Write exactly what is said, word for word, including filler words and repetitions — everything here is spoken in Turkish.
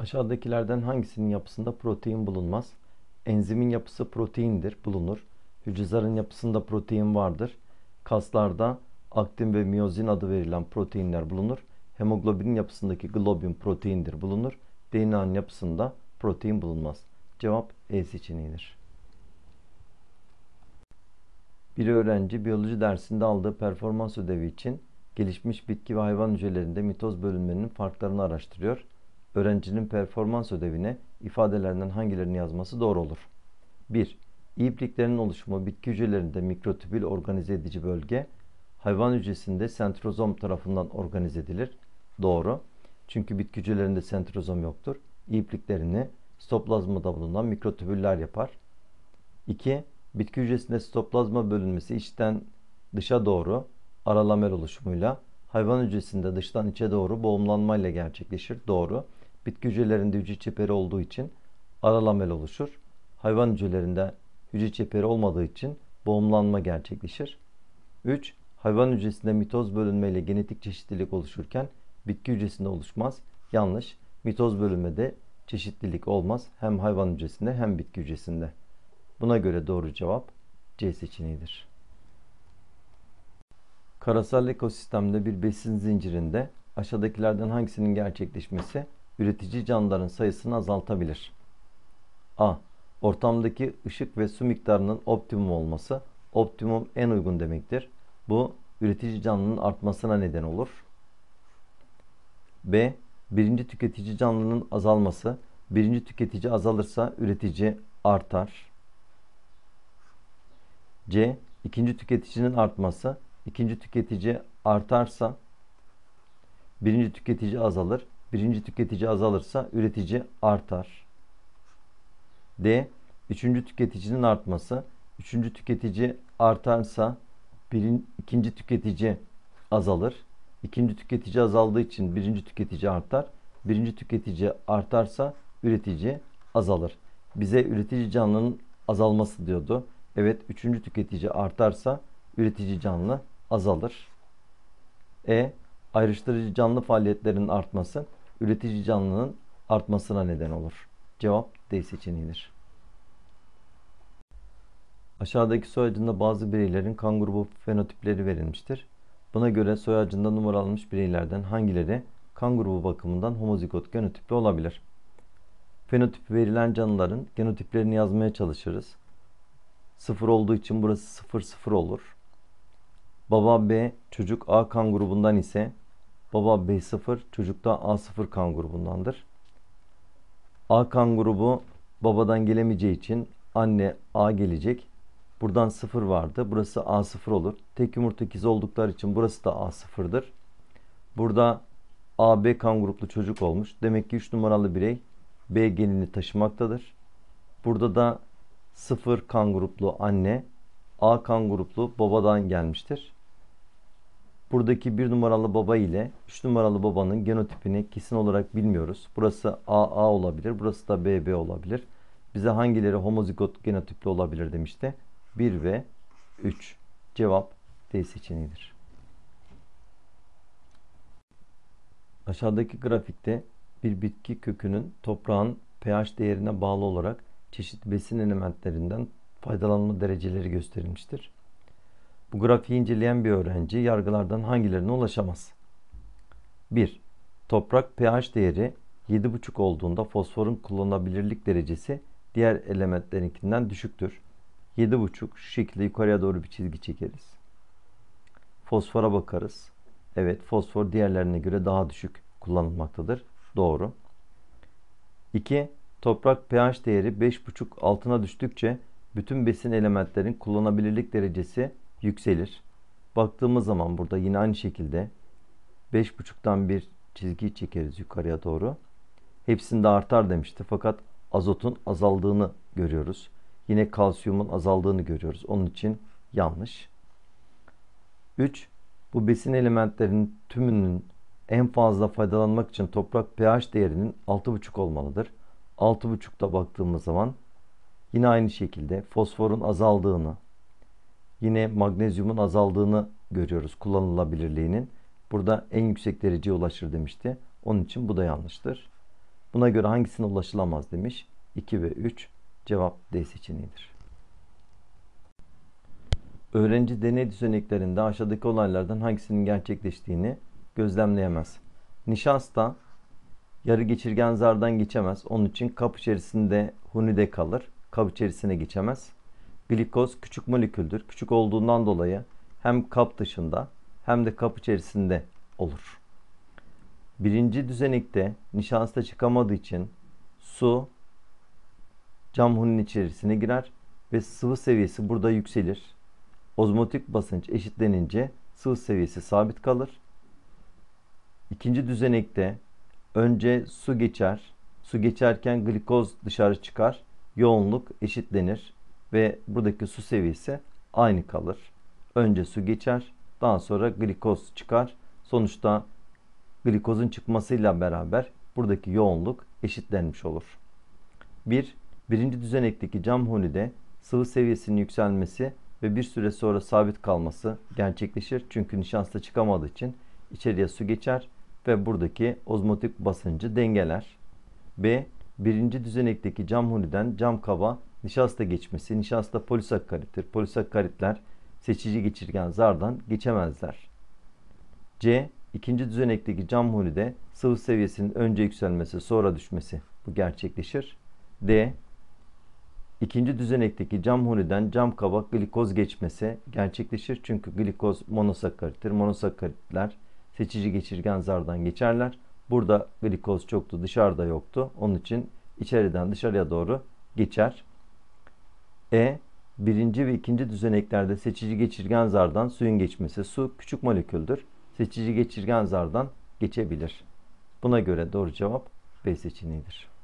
Aşağıdakilerden hangisinin yapısında protein bulunmaz? Enzimin yapısı proteindir, bulunur. Hücre zarının yapısında protein vardır. Kaslarda aktin ve miyozin adı verilen proteinler bulunur. Hemoglobinin yapısındaki globin proteindir, bulunur. D N A'nın yapısında protein bulunmaz. Cevap E seçeneğidir. Bir öğrenci biyoloji dersinde aldığı performans ödevi için gelişmiş bitki ve hayvan hücrelerinde mitoz bölünmenin farklarını araştırıyor. Öğrencinin performans ödevine ifadelerinden hangilerini yazması doğru olur? bir. İpliklerin oluşumu bitki hücrelerinde mikrotübül organize edici bölge, hayvan hücresinde sentrozom tarafından organize edilir. Doğru. Çünkü bitki hücrelerinde sentrozom yoktur. İpliklerini sitoplazmada bulunan mikrotübüller yapar. iki. Bitki hücresinde sitoplazma bölünmesi içten dışa doğru aralamel oluşumuyla, hayvan hücresinde dıştan içe doğru boğumlanmayla gerçekleşir. Doğru. Bitki hücrelerinde hücre çeperi olduğu için aralamel oluşur. Hayvan hücrelerinde hücre çeperi olmadığı için boğumlanma gerçekleşir. üç. Hayvan hücresinde mitoz bölünmeyle genetik çeşitlilik oluşurken bitki hücresinde oluşmaz. Yanlış. Mitoz bölünmede çeşitlilik olmaz. Hem hayvan hücresinde hem bitki hücresinde. Buna göre doğru cevap C seçeneğidir. Karasal ekosistemde bir besin zincirinde aşağıdakilerden hangisinin gerçekleşmesi üretici canlıların sayısını azaltabilir? A. Ortamdaki ışık ve su miktarının optimum olması. Optimum en uygun demektir. Bu üretici canlının artmasına neden olur. B. Birinci tüketici canlının azalması. Birinci tüketici azalırsa üretici artar. C. İkinci tüketicinin artması. İkinci tüketici artarsa birinci tüketici azalır. Birinci tüketici azalırsa üretici artar. D. Üçüncü tüketicinin artması. Üçüncü tüketici artarsa birin, ikinci tüketici azalır. İkinci tüketici azaldığı için birinci tüketici artar. Birinci tüketici artarsa üretici azalır. Bize üretici canlının azalması diyordu. Evet, üçüncü tüketici artarsa üretici canlı azalır. E. Ayrıştırıcı canlı faaliyetlerinin artması üretici canlının artmasına neden olur. Cevap D seçeneğidir. Aşağıdaki soy ağacında bazı bireylerin kan grubu fenotipleri verilmiştir. Buna göre soy ağacında numaralanmış bireylerden hangileri kan grubu bakımından homozigot genotipli olabilir? Fenotip verilen canlıların genotiplerini yazmaya çalışırız. sıfır olduğu için burası sıfır sıfır olur. Baba B, çocuk A kan grubundan ise baba B sıfır, çocuk da A sıfır kan grubundandır. A kan grubu babadan gelemeyeceği için anne A gelecek. Buradan sıfır vardı. Burası A sıfır olur. Tek yumurta ikizi oldukları için burası da A sıfır'dır. Burada A B kan gruplu çocuk olmuş. Demek ki üç numaralı birey B genini taşımaktadır. Burada da sıfır kan gruplu anne A kan gruplu babadan gelmiştir. Buradaki bir numaralı baba ile üç numaralı babanın genotipini kesin olarak bilmiyoruz. Burası A A olabilir. Burası da B B olabilir. Bize hangileri homozigot genotipli olabilir demişti. bir ve üç. Cevap D seçeneğidir. Aşağıdaki grafikte bir bitki kökünün toprağın pH değerine bağlı olarak çeşitli besin elementlerinden faydalanma dereceleri gösterilmiştir. Bu grafiği inceleyen bir öğrenci yargılardan hangilerine ulaşamaz? bir. Toprak pH değeri yedi buçuk olduğunda fosforun kullanılabilirlik derecesi diğer elementlerinkinden düşüktür. yedi buçuk şu şekilde yukarıya doğru bir çizgi çekeriz. Fosfora bakarız. Evet, fosfor diğerlerine göre daha düşük kullanılmaktadır. Doğru. iki. Toprak pH değeri beş buçuk altına düştükçe bütün besin elementlerin kullanılabilirlik derecesi yükselir. Baktığımız zaman burada yine aynı şekilde beş buçuktan bir çizgi çekeriz yukarıya doğru. Hepsinde artar demişti fakat azotun azaldığını görüyoruz. Yine kalsiyumun azaldığını görüyoruz. Onun için yanlış. üç. Bu besin elementlerinin tümünün en fazla faydalanmak için toprak pH değerinin altı buçuk olmalıdır. altı buçukta baktığımız zaman yine aynı şekilde fosforun azaldığını, yine magnezyumun azaldığını görüyoruz kullanılabilirliğinin. Burada en yüksek dereceye ulaşır demişti. Onun için bu da yanlıştır. Buna göre hangisine ulaşılamaz demiş. iki ve üç. Cevap D seçeneğidir. Öğrenci deney düzeneklerinde aşağıdaki olaylardan hangisinin gerçekleştiğini gözlemleyemez. Nişasta yarı geçirgen zardan geçemez. Onun için kap içerisinde hunide kalır. Kap içerisine geçemez. Glikoz küçük moleküldür. Küçük olduğundan dolayı hem kap dışında hem de kap içerisinde olur. Birinci düzenekte nişasta çıkamadığı için su cam huninin içerisine girer ve sıvı seviyesi burada yükselir. Ozmotik basınç eşitlenince sıvı seviyesi sabit kalır. İkinci düzenekte önce su geçer. Su geçerken glikoz dışarı çıkar. Yoğunluk eşitlenir ve buradaki su seviyesi aynı kalır. Önce su geçer, daha sonra glikoz çıkar. Sonuçta glikozun çıkmasıyla beraber buradaki yoğunluk eşitlenmiş olur. bir. Birinci düzenekteki cam hunide sıvı seviyesinin yükselmesi ve bir süre sonra sabit kalması gerçekleşir. Çünkü nişasta çıkamadığı için içeriye su geçer ve buradaki ozmotik basıncı dengeler. B. Birinci düzenekteki cam huniden cam kaba nişasta geçmesi. Nişasta polisakkarittir. Polisakkaritler seçici geçirgen zardan geçemezler. C. İkinci düzenekteki cam hunide sıvı seviyesinin önce yükselmesi sonra düşmesi. Bu gerçekleşir. D. İkinci düzenekteki cam huniden cam kaba glikoz geçmesi gerçekleşir. Çünkü glikoz monosakkarittir. Monosakkaritler seçici geçirgen zardan geçerler. Burada glikoz çoktu, dışarıda yoktu. Onun için içeriden dışarıya doğru geçer. E. Birinci ve ikinci düzeneklerde seçici geçirgen zardan suyun geçmesi. Su küçük moleküldür. Seçici geçirgen zardan geçebilir. Buna göre doğru cevap B seçeneğidir.